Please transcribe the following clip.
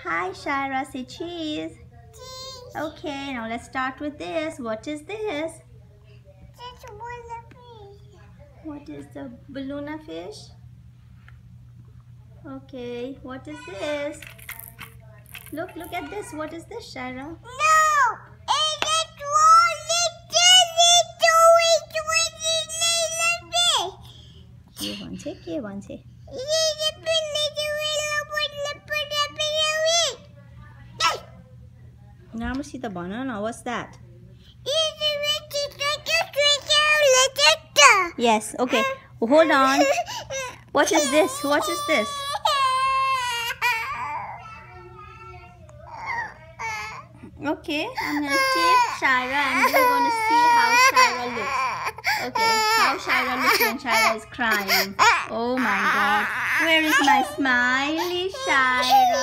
Hi, Shyra. Say cheese. Cheese. Okay, now let's start with this. What is this? Just one piece. What is the balloon fish? Okay, what is this? Look at this. What is this, Shyra? No! It is one little K1 Namasita banana. What's that? Yes, okay. Hold on. What is this? What is this? Okay, I'm gonna take Shyra and we're gonna see how Shyra looks. Okay, how Shyra looks when Shyra is crying. Oh my god. Where is my smiley Shyra?